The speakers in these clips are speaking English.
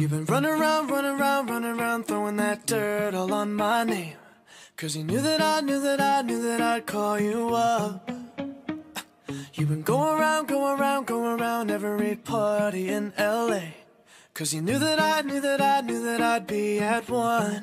You've been running around, running around, running around, throwing that dirt all on my name. Cause you knew that I knew that I knew that I'd call you up. You've been going around, going around, going around every party in LA. Cause you knew that I knew that I knew that I'd be at one.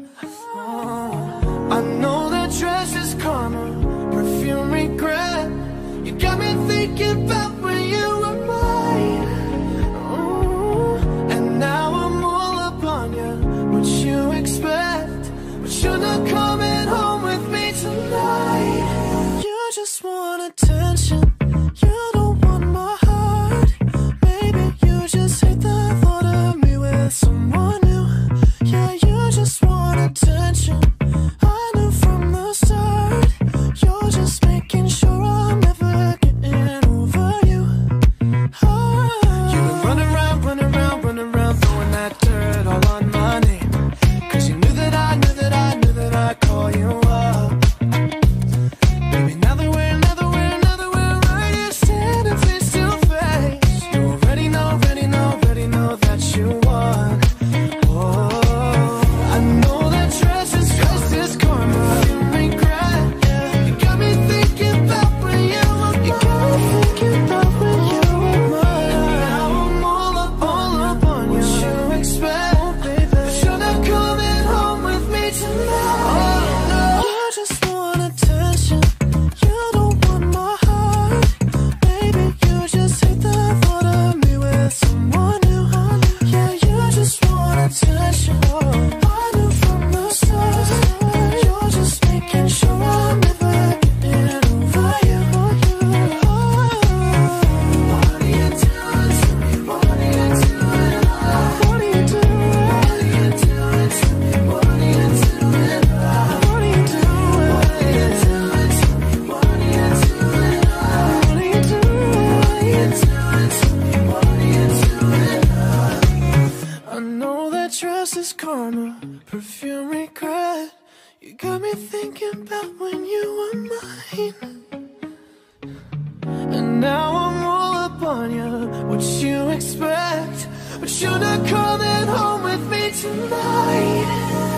Oh, I know that dress is karma, perfume regret. You got me thinking about when you were mine. Oh, and now I'm all up on you. What you expect? But you're not coming home with me tonight. You just want attention. You don't want my heart. Maybe you just hate the thought of me with someone new. Yeah, you just want attention. I knew from the start. You're just making sure I'm never getting over you. Oh. You've been running around, running around, running around, throwing that dirt all on my name. Cause you knew that I knew that I knew that I'd call you up. Baby, now that we're right here standing face to face. You already know that you won. Oh, I know that dress is karma, you regret. Yeah. You got me thinking about when you were mine. You got me thinking about when you were mine. Now I'm all up on you. What you expect? Oh, baby, but you're not coming home with me tonight. Oh, no. You just want attention. You don't want my heart. Baby, you just hate the thought of me with someone new. Yeah, you just want attention. I knew from the start. You're just making sure I'm never getting over you. What are you doing to me? What are you doing? What are you doing? What are you doing to me? What are you doing? What are you doing? What are you doing to me? What are you doing? What are you doing to me? What are you doing? I know that dress is karma, perfume regret. You got me thinking about when you were mine. And now I'm all up on you. What you expect? But you're not coming home with me tonight.